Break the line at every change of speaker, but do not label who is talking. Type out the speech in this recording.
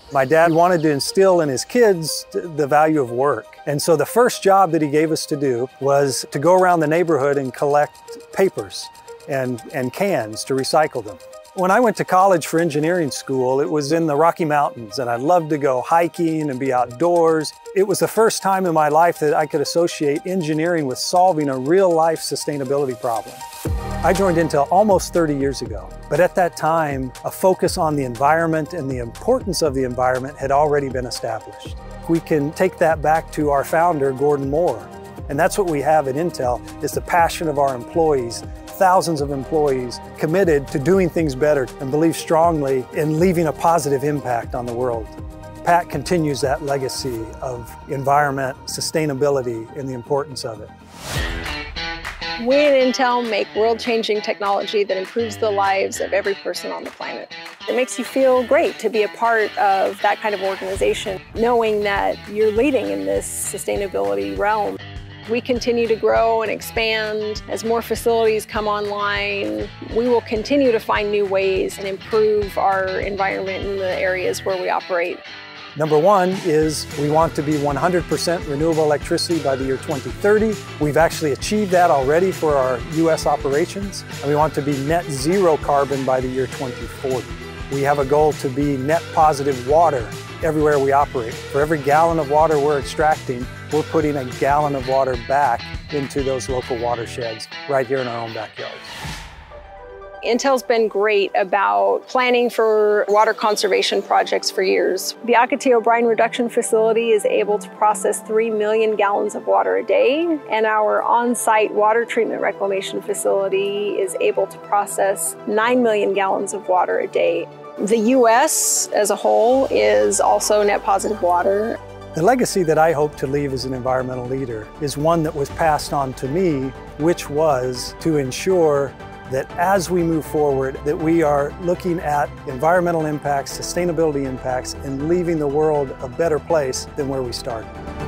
My dad wanted to instill in his kids the value of work. And so the first job that he gave us to do was to go around the neighborhood and collect papers and cans to recycle them. When I went to college for engineering school, it was in the Rocky Mountains, and I loved to go hiking and be outdoors. It was the first time in my life that I could associate engineering with solving a real-life sustainability problem. I joined Intel almost 30 years ago, but at that time, a focus on the environment and the importance of the environment had already been established. We can take that back to our founder, Gordon Moore, and that's what we have at Intel, is the passion of our employees, thousands of employees committed to doing things better and believe strongly in leaving a positive impact on the world. Pat continues that legacy of environment, sustainability, and the importance of it.
We at Intel make world-changing technology that improves the lives of every person on the planet. It makes you feel great to be a part of that kind of organization, knowing that you're leading in this sustainability realm. We continue to grow and expand. As more facilities come online, we will continue to find new ways and improve our environment in the areas where we operate.
Number one is we want to be 100% renewable electricity by the year 2030. We've actually achieved that already for our US operations, and we want to be net zero carbon by the year 2040. We have a goal to be net positive water everywhere we operate. For every gallon of water we're extracting, we're putting a gallon of water back into those local watersheds right here in our own backyards.
Intel's been great about planning for water conservation projects for years. The Ocotillo Brine Reduction Facility is able to process 3 million gallons of water a day, and our on-site water treatment reclamation facility is able to process 9 million gallons of water a day. The U.S. as a whole is also net positive water.
The legacy that I hope to leave as an environmental leader is one that was passed on to me, which was to ensure that as we move forward, that we are looking at environmental impacts, sustainability impacts, and leaving the world a better place than where we started.